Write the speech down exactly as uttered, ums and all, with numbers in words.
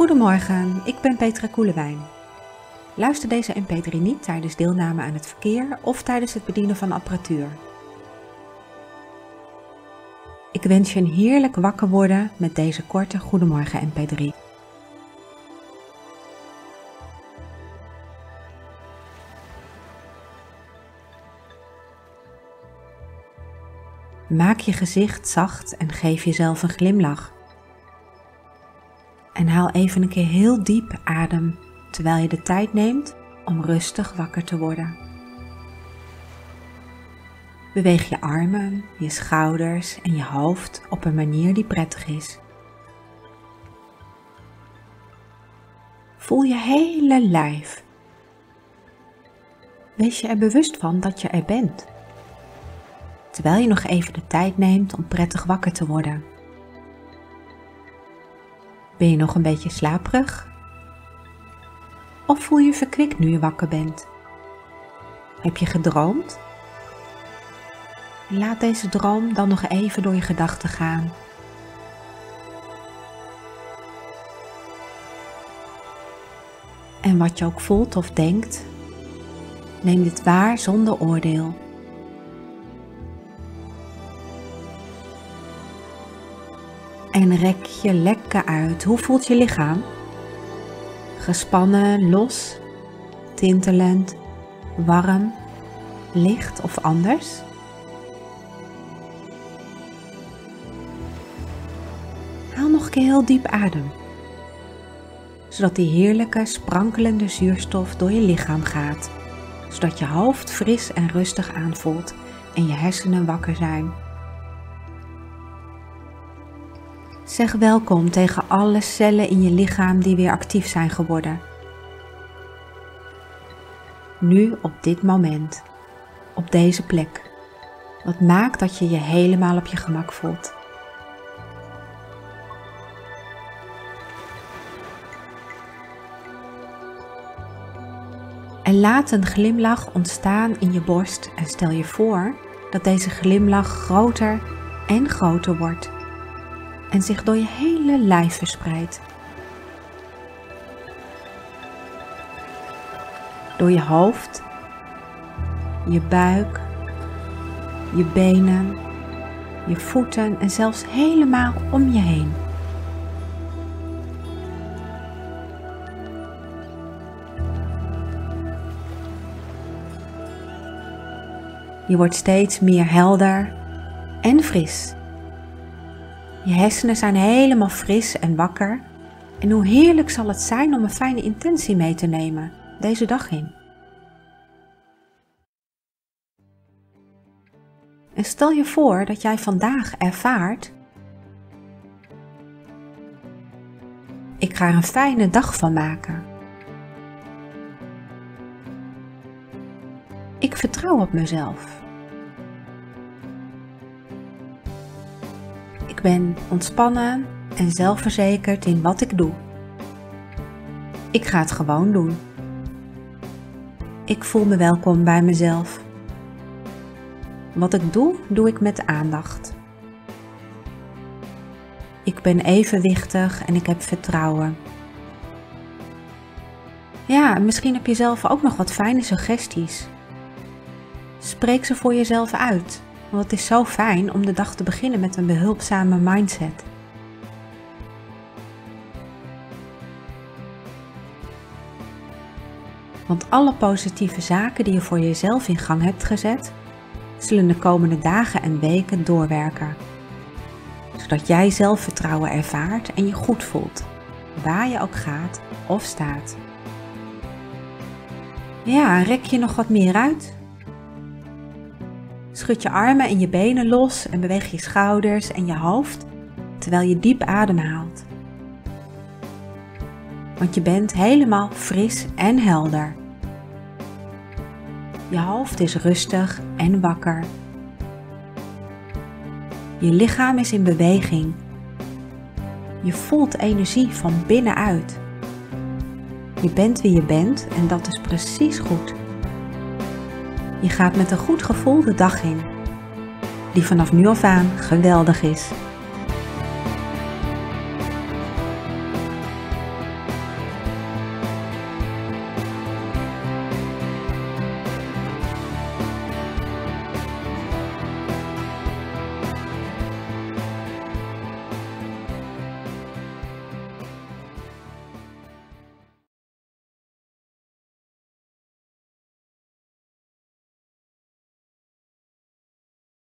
Goedemorgen, ik ben Petra Koelewijn. Luister deze M P drie niet tijdens deelname aan het verkeer of tijdens het bedienen van apparatuur. Ik wens je een heerlijk wakker worden met deze korte Goedemorgen M P drie. Maak je gezicht zacht en geef jezelf een glimlach. En haal even een keer heel diep adem, terwijl je de tijd neemt om rustig wakker te worden. Beweeg je armen, je schouders en je hoofd op een manier die prettig is. Voel je hele lijf. Wees je er bewust van dat je er bent, terwijl je nog even de tijd neemt om prettig wakker te worden. Ben je nog een beetje slaperig? Of voel je verkwikt nu je wakker bent? Heb je gedroomd? Laat deze droom dan nog even door je gedachten gaan. En wat je ook voelt of denkt, neem dit waar zonder oordeel. En rek je lekker uit. Hoe voelt je lichaam? Gespannen, los, tintelend, warm, licht of anders? Haal nog een keer heel diep adem, zodat die heerlijke, sprankelende zuurstof door je lichaam gaat, zodat je hoofd fris en rustig aanvoelt en je hersenen wakker zijn. Zeg welkom tegen alle cellen in je lichaam die weer actief zijn geworden. Nu op dit moment, op deze plek. Wat maakt dat je je helemaal op je gemak voelt. En laat een glimlach ontstaan in je borst en stel je voor dat deze glimlach groter en groter wordt en zich door je hele lijf verspreidt. Door je hoofd, je buik, je benen, je voeten en zelfs helemaal om je heen. Je wordt steeds meer helder en fris. Je hersenen zijn helemaal fris en wakker. En hoe heerlijk zal het zijn om een fijne intentie mee te nemen deze dag in. En stel je voor dat jij vandaag ervaart: ik ga er een fijne dag van maken. Ik vertrouw op mezelf. Ik ben ontspannen en zelfverzekerd in wat ik doe. Ik ga het gewoon doen. Ik voel me welkom bij mezelf. Wat ik doe, doe ik met aandacht. Ik ben evenwichtig en ik heb vertrouwen. Ja, misschien heb je zelf ook nog wat fijne suggesties. Spreek ze voor jezelf uit, want het is zo fijn om de dag te beginnen met een behulpzame mindset. Want alle positieve zaken die je voor jezelf in gang hebt gezet, zullen de komende dagen en weken doorwerken. Zodat jij zelfvertrouwen ervaart en je goed voelt, waar je ook gaat of staat. Ja, rek je nog wat meer uit? Schud je armen en je benen los en beweeg je schouders en je hoofd terwijl je diep ademhaalt. Want je bent helemaal fris en helder. Je hoofd is rustig en wakker. Je lichaam is in beweging. Je voelt energie van binnenuit. Je bent wie je bent en dat is precies goed. Je gaat met een goed gevoel de dag in, die vanaf nu af aan geweldig is.